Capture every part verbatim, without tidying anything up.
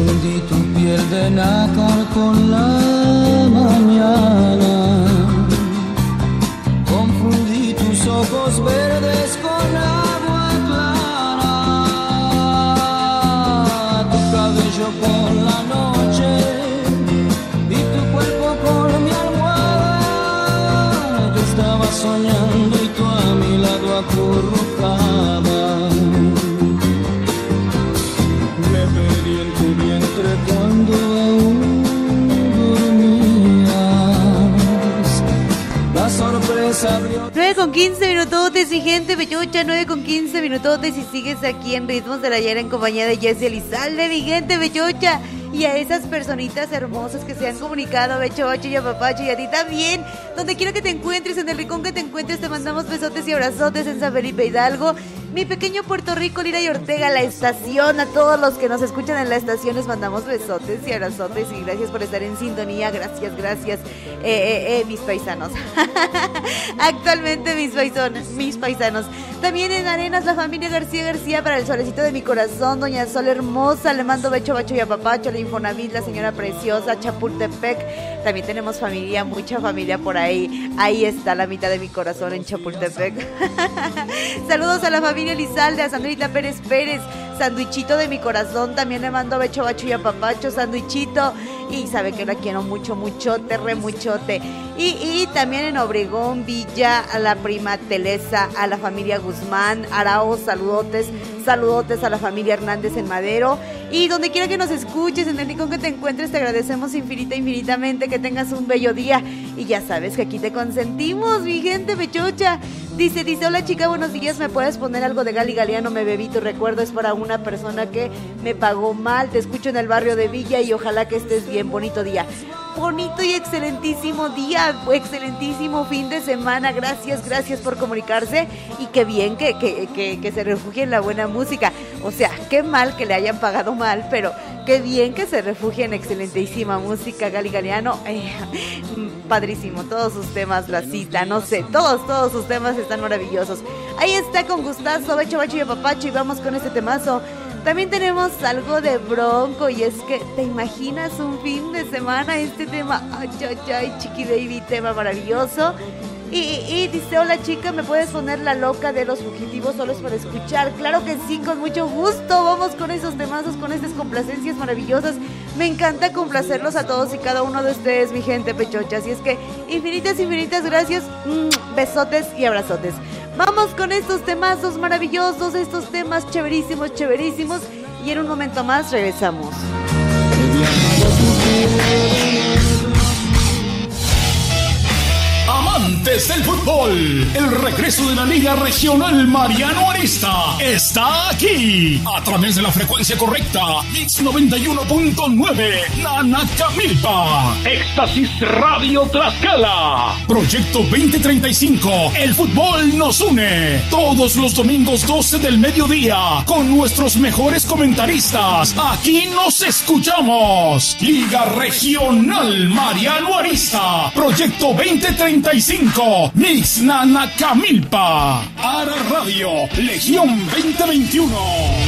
Confundí tu piel de nácar con la mañana, confundí tus ojos verdes con agua clara, tu cabello con la noche y tu cuerpo con mi almohada. Yo estaba soñando y tú a mi lado acurrucada. Me perdí en tu vientre cuando aún dormías. La sorpresa abrió. nueve con quince minutotes, mi gente bellucha, nueve con quince minutotes y sigues aquí en Ritmos del Ayer en compañía de Jessy Elizalde, mi gente bellucha. Y a esas personitas hermosas que se han comunicado, Becho, Bacho y a Papacho, y a ti también, donde quiera que te encuentres, en el rincón que te encuentres, te mandamos besotes y abrazotes en San Felipe Hidalgo, mi pequeño Puerto Rico, Lira y Ortega, la estación, a todos los que nos escuchan en la estación, les mandamos besotes y abrazotes y gracias por estar en sintonía, gracias, gracias, eh, eh, eh, mis paisanos, actualmente mis paisanos, mis paisanos, también en Arenas, la familia García García, para el solecito de mi corazón, doña Sol hermosa, le mando Becho, Bacho y a Papacho, la Infonavit, la señora preciosa, Chapultepec, también tenemos familia, mucha familia por ahí, ahí está la mitad de mi corazón en Chapultepec, saludos a la familia Elizalde, a Sandrita Pérez Pérez, Sanduichito de mi corazón, también le mando Becho, Bacho y a Papacho, Sanduichito, y sabe que la quiero mucho, muchote, re muchote, y, y también en Obregón, Villa, a la prima Telesa, a la familia Guzmán, Arao, saludotes, saludotes a la familia Hernández en Madero, y donde quiera que nos escuches, en el rincón que te encuentres, te agradecemos infinita, infinitamente, que tengas un bello día, y ya sabes que aquí te consentimos, mi gente bechocha. Dice, dice, hola chica, buenos días, ¿me puedes poner algo de Gali Galeano? Me bebí, tu recuerdo es para una persona que me pagó mal, te escucho en el barrio de Villa y ojalá que estés bien, bonito día. Bonito y excelentísimo día, excelentísimo fin de semana, gracias, gracias por comunicarse y qué bien que, que, que, que se refugie en la buena música, o sea, qué mal que le hayan pagado mal, pero qué bien que se refugie en excelentísima música, Gali Galeano, eh, padrísimo, todos sus temas, la cita, no sé, todos, todos sus temas están maravillosos. Ahí está con gustazo, Becho, Bacho y a Papacho y vamos con este temazo. También tenemos algo de Bronco y es que te imaginas un fin de semana este tema, ay, ay, ay, Chiqui Baby, tema maravilloso. Y, y dice, hola chica, ¿me puedes poner La Loca de Los Fugitivos solo es para escuchar? Claro que sí, con mucho gusto, vamos con esos temazos, con estas complacencias maravillosas. Me encanta complacerlos a todos y cada uno de ustedes, mi gente pechocha, así es que infinitas, infinitas gracias, mm, besotes y abrazotes. Vamos con estos temazos maravillosos, estos temas chéverísimos, chéverísimos, y en un momento más regresamos. Amantes del fútbol, el regreso de la Liga Regional Mariano Arista está aquí, a través de la frecuencia correcta, Mix noventa y uno punto nueve, Nanacamilpa, Éxtasis Radio Tlaxcala, Proyecto veinte treinta y cinco, el fútbol nos une, todos los domingos doce del mediodía, con nuestros mejores comentaristas, aquí nos escuchamos, Liga Regional Mariano Arista, Proyecto veinte treinta y cinco, Mix Nanacamilpa, Ara Radio, Legión veinte veintiuno.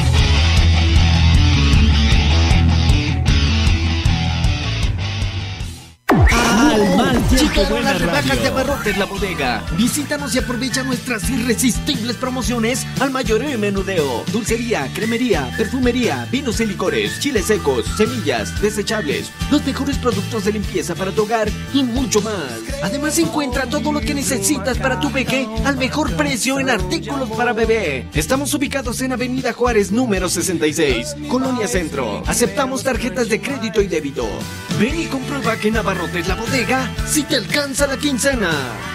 Al mal tiempo, buenas rebajas de Abarrotes La Bodega. Visítanos y aprovecha nuestras irresistibles promociones al mayor menudeo. Dulcería, cremería, perfumería, vinos y licores, chiles secos, semillas, desechables, los mejores productos de limpieza para tu hogar y mucho más. Además encuentra todo lo que necesitas para tu peque al mejor precio en artículos para bebé. Estamos ubicados en Avenida Juárez número sesenta y seis, Colonia Centro. Aceptamos tarjetas de crédito y débito. Ven y comprueba que en Abarrotes La Bodega si te alcanza la quincena.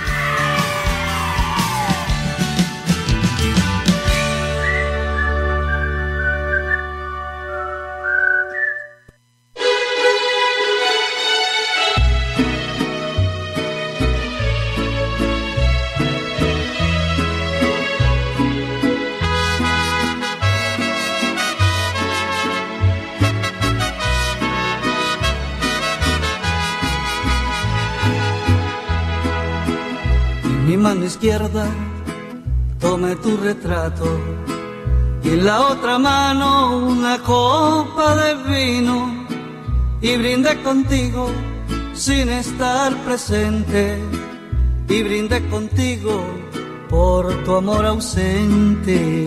Mi mano izquierda tome tu retrato y en la otra mano una copa de vino. y brindé contigo sin estar presente, y brindé contigo por tu amor ausente.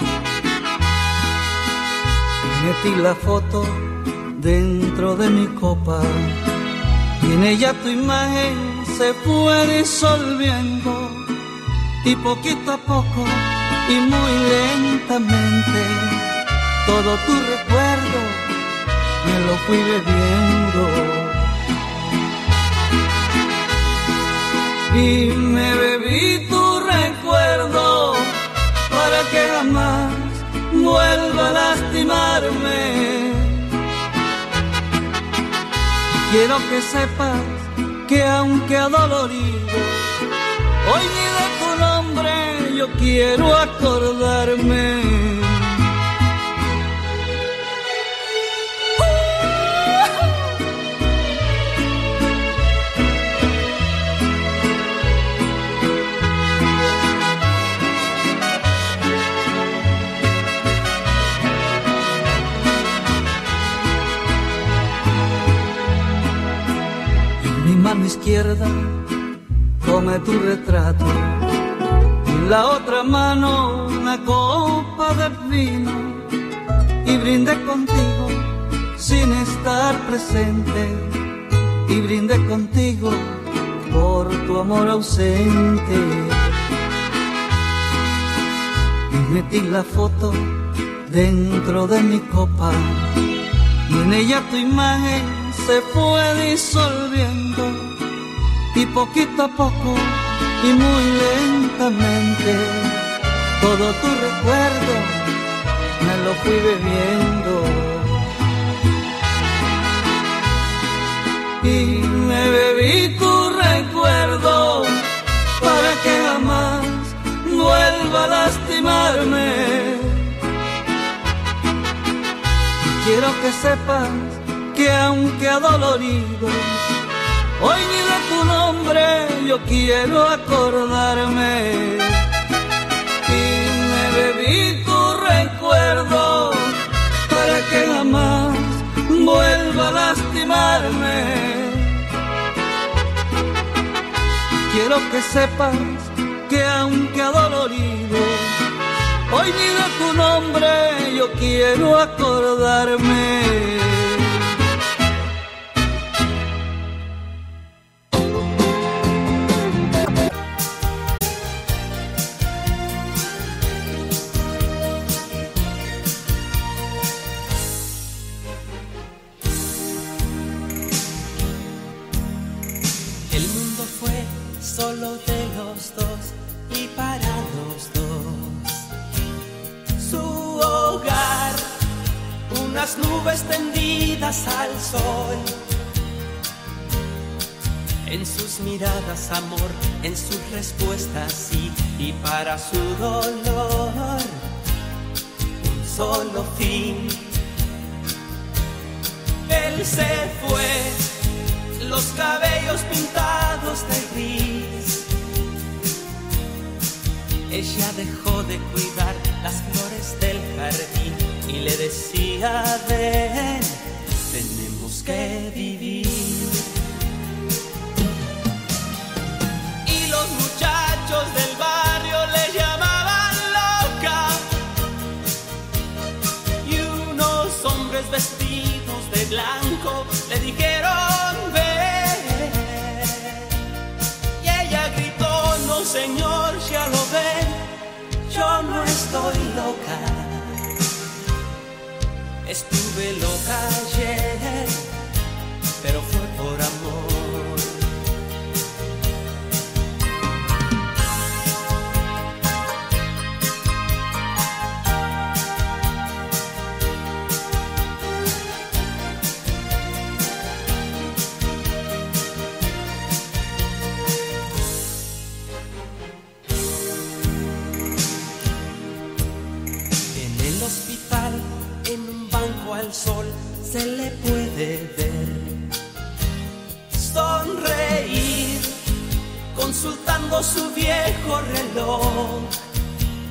Metí la foto dentro de mi copa y en ella tu imagen se fue disolviendo, y poquito a poco y muy lentamente todo tu recuerdo me lo fui bebiendo. Y me bebí tu recuerdo para que jamás vuelva a lastimarme. Quiero que sepas que aunque adolorido, hoy ni de tu nombre yo quiero acordarme. Mano izquierda tome tu retrato y en la otra mano una copa de vino, y brindé contigo sin estar presente, y brindé contigo por tu amor ausente. Y metí la foto dentro de mi copa y en ella tu imagen se fue disolviendo, y poquito a poco y muy lentamente todo tu recuerdo me lo fui bebiendo. Y me bebí tu recuerdo para que jamás vuelva a lastimarme. Y quiero que sepas que aunque adolorido, hoy ni de tu nombre yo quiero acordarme. Y me bebí tu recuerdo para que jamás vuelva a lastimarme. Quiero que sepas que aunque adolorido, hoy ni de tu nombre yo quiero acordarme. Solo de los dos y para los dos. Su hogar, unas nubes tendidas al sol. En sus miradas amor, en sus respuestas sí, y para su dolor un solo fin. Él se fue, los cabellos pintados de gris. Ella dejó de cuidar las flores del jardín y le decía, ven, tenemos que vivir. Y los muchachos del barrio le llamaban loca, y unos hombres vestidos de blanco le dijeron, ven. Y ella gritó, no señor, ya lo ven, yo no estoy loca. Estuve loca ayer, pero fue por amor. Al sol se le puede ver sonreír, consultando su viejo reloj,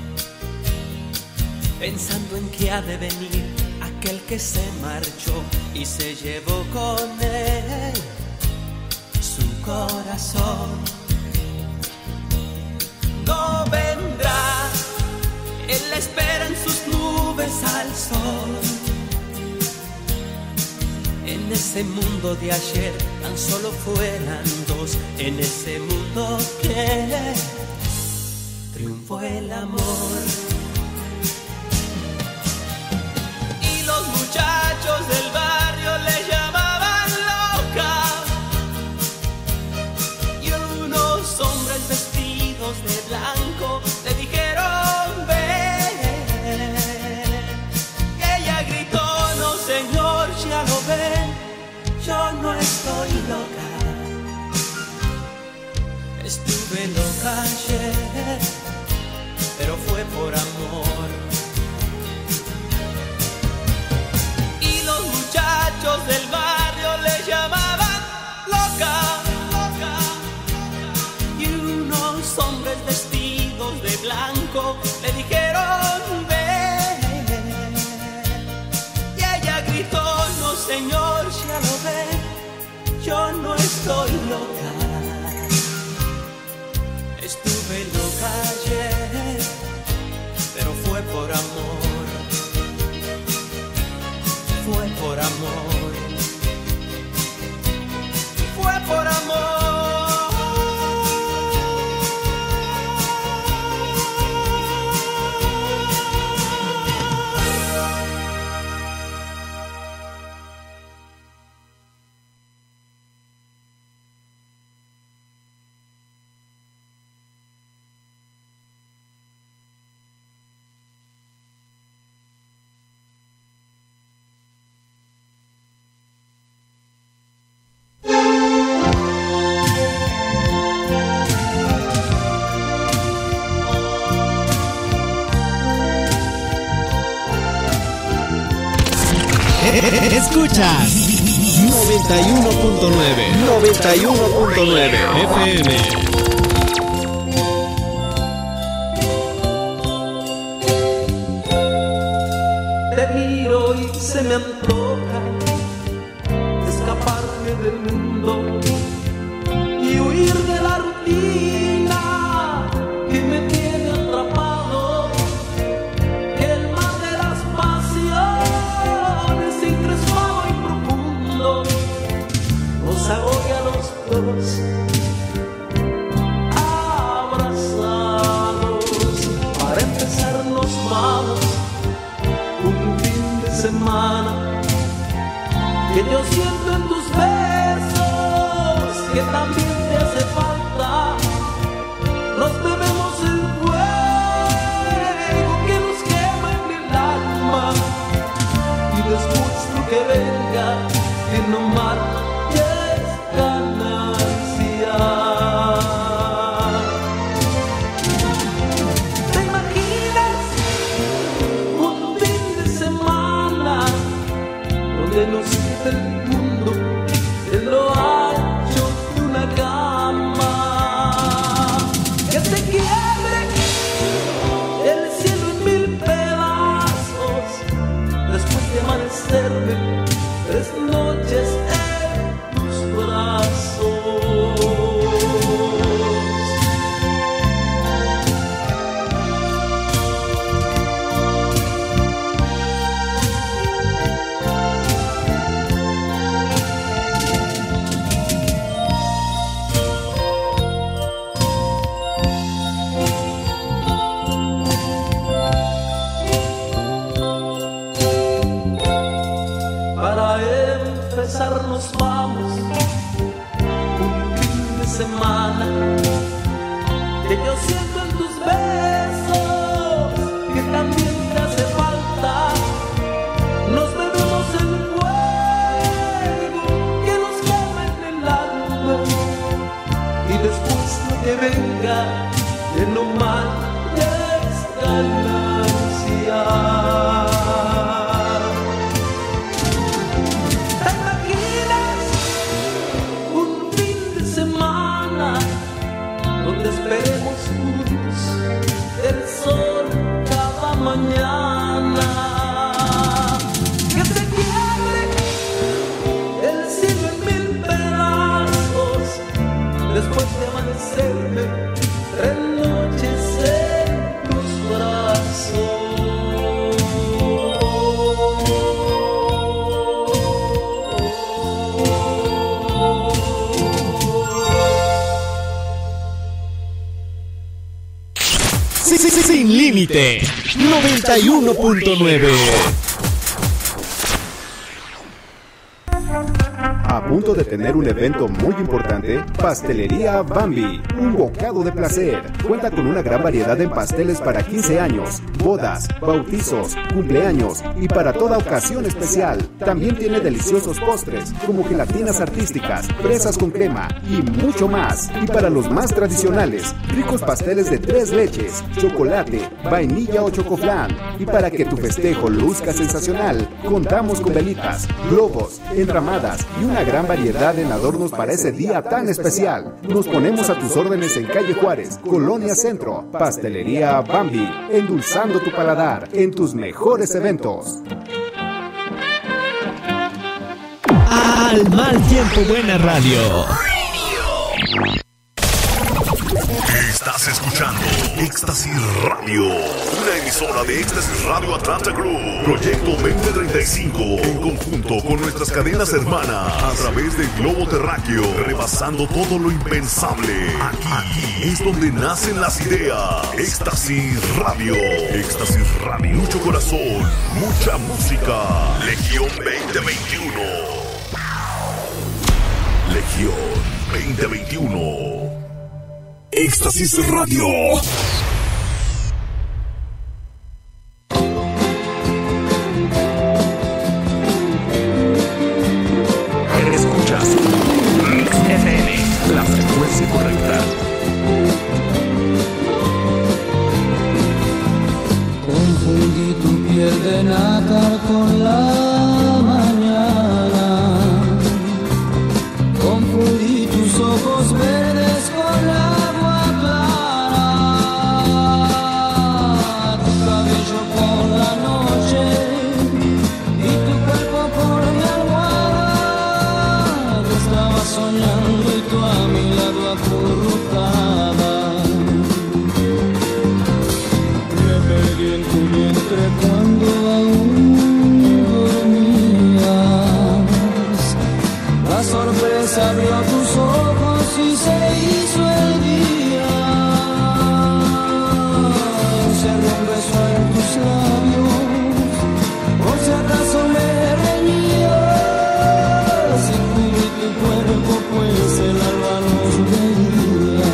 pensando en que ha de venir aquel que se marchó y se llevó con él su corazón. No vendrá, él la espera en sus nubes al sol. En ese mundo de ayer tan solo fueran dos, en ese mundo que triunfó el amor. Y los muchachos del barrio le llamaban loca, y unos hombres vestidos de blanco le dijeron ven. Y ella gritó, no señor, ya lo ven, yo no estoy loca. Estuve loca ayer, pero fue por amor. Y los muchachos del barrio le llamaban loca, loca. Y unos hombres vestidos de blanco le dijeron ven. Y ella gritó, no señor, ya lo ven, yo no estoy loca. Estuve loca ayer, pero fue por amor, fue por amor, fue por amor. Escuchas noventa y uno punto nueve noventa y uno punto nueve F M. Te miro y se me antoja escaparme del mundo y huir de la rutina que me tiene atrapado. Que el mar de las pasiones encrespado y profundo nos agobia a los dos, abrazados. Para empezar nos vamos un fin de semana que yo siento en tus besos, que también te hace falta. Nos bebemos el fuego que nos quema en el alma, y después lo que venga, que no mate es ganancia. ¿Te imaginas un fin de semana donde nos quita el mundo en lo ancho de una cama? Que se quiebre el cielo en mil pedazos después de amanecerme tres noches en tus brazos. Para empezar nos vamos un fin de semana que yo siento en tus besos, que también te hace falta. Nos bebemos el fuego que nos quema en el alma, y después lo que venga, que no mal es ganancia. Esperemos límite. noventa y uno punto nueve. A punto de tener un evento muy importante, Pastelería Bambi, un bocado de placer. Cuenta con una gran variedad en pasteles para quince años, bodas, bautizos, cumpleaños y para toda ocasión especial. También tiene deliciosos postres como gelatinas artísticas, fresas con crema y mucho más. Y para los más tradicionales, ricos pasteles de tres leches, chocolate, vainilla o chocoflan. Y para que tu festejo luzca sensacional, contamos con velitas, globos, enramadas y una gran variedad en adornos para ese día tan especial. Nos ponemos a tus órdenes en Calle Juárez, Colonia Centro. Pastelería Bambi, endulzando tu paladar en tus mejores eventos. Al mal tiempo, buena radio. Estás escuchando Éxtasis Radio, una emisora de Éxtasis Radio Atlanta Group, Proyecto veinte treinta y cinco, en conjunto con nuestras cadenas hermanas, a través del globo terráqueo, rebasando todo lo impensable. Aquí, aquí es donde nacen las ideas. Éxtasis Radio, Éxtasis Radio, mucho corazón, mucha música. Legión veinte veintiuno. Legión veinte veintiuno. Éxtasis Radio. Escuchas Mix F M, la frecuencia correcta. Confundí tu piel de nácar con la mañana, confundí tus ojos verdes con la soñando y tú a mi lado acurrucada. Me perdí en tu vientre cuando aún dormías. La sorpresa abrió tus ojos y se hizo el día. Encerré un beso en tus labios, por si acaso me reñías. Cuerpo, pues el alba nos veía.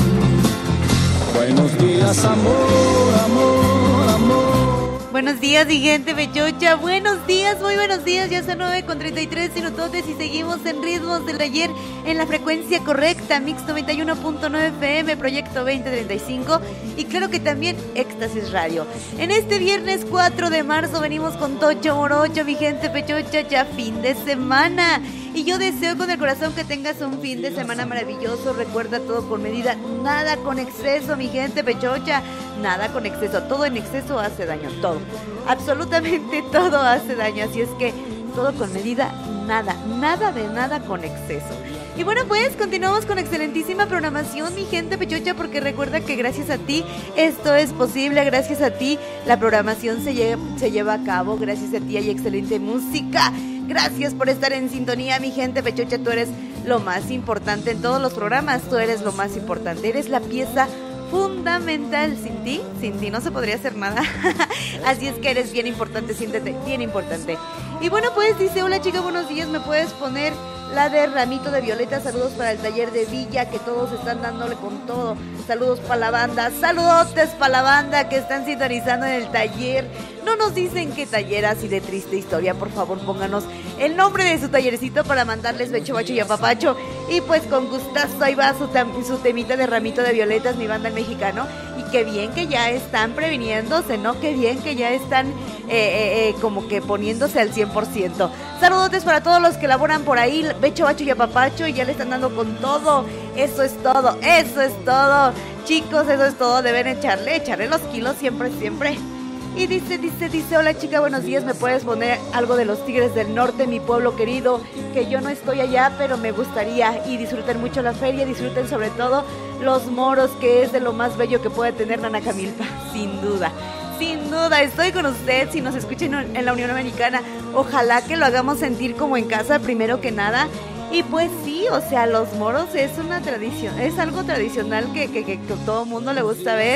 Buenos días, amor, amor, amor. Buenos días, mi gente bechocha. Buenos días, muy buenos días. Ya son nueve con treinta y tres minutotes y seguimos en ritmos del ayer en la frecuencia correcta. Mix noventa y uno punto nueve F M, Proyecto veinte treinta y cinco. Y claro que también Éxtasis Radio. En este viernes cuatro de marzo venimos con Tocho Morocho, mi gente pechocha, ya fin de semana. Y yo deseo con el corazón que tengas un fin de semana maravilloso. Recuerda, todo con medida, nada con exceso, mi gente pechocha. Nada con exceso, todo en exceso hace daño, todo. Absolutamente todo hace daño, así es que todo con medida, nada, nada de nada con exceso. Y bueno, pues continuamos con excelentísima programación, mi gente pechocha, porque recuerda que gracias a ti esto es posible, gracias a ti la programación se lleva, se lleva a cabo, gracias a ti hay excelente música. Gracias por estar en sintonía, mi gente pechocha. Tú eres lo más importante en todos los programas. Tú eres lo más importante. Eres la pieza fundamental. Sin ti, sin ti no se podría hacer nada. Así es que eres bien importante, siéntete bien importante. Y bueno, pues dice, hola chica, buenos días. ¿Me puedes poner la de Ramito de Violeta? Saludos para el taller de Villa, que todos están dándole con todo. Saludos para la banda. Saludotes para la banda que están sintonizando en el taller. No nos dicen qué taller, así de triste historia. Por favor, pónganos el nombre de su tallercito para mandarles becho, bacho y apapacho. Y pues con gustazo, ahí va su, su temita de Ramito de Violetas, mi banda el mexicano. Y qué bien que ya están previniéndose, ¿no? Qué bien que ya están eh, eh, eh, como que poniéndose al cien por ciento. Saludotes para todos los que laboran por ahí, becho, bacho y apapacho, y ya le están dando con todo. Eso es todo, eso es todo. Chicos, eso es todo. Deben echarle, echarle los kilos siempre, siempre. Y dice, dice, dice, hola chica, buenos días, ¿me puedes poner algo de los Tigres del Norte, mi pueblo querido? Que yo no estoy allá, pero me gustaría. Y disfruten mucho la feria, disfruten sobre todo los moros, que es de lo más bello que puede tener Nanacamilpa, sin duda. Sin duda, estoy con usted, si nos escuchan en la Unión Americana, ojalá que lo hagamos sentir como en casa, primero que nada. Y pues sí, o sea, los moros es una tradición, es algo tradicional que, que, que, que todo el mundo le gusta ver.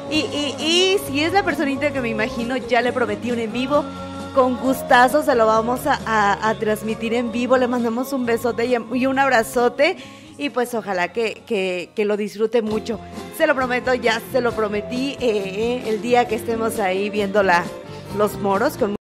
Y, y, y si es la personita que me imagino, ya le prometí un en vivo. Con gustazo se lo vamos a, a, a transmitir en vivo. Le mandamos un besote y, y un abrazote. Y pues ojalá que, que, que lo disfrute mucho. Se lo prometo, ya se lo prometí eh, eh, el día que estemos ahí viendo la, los moros con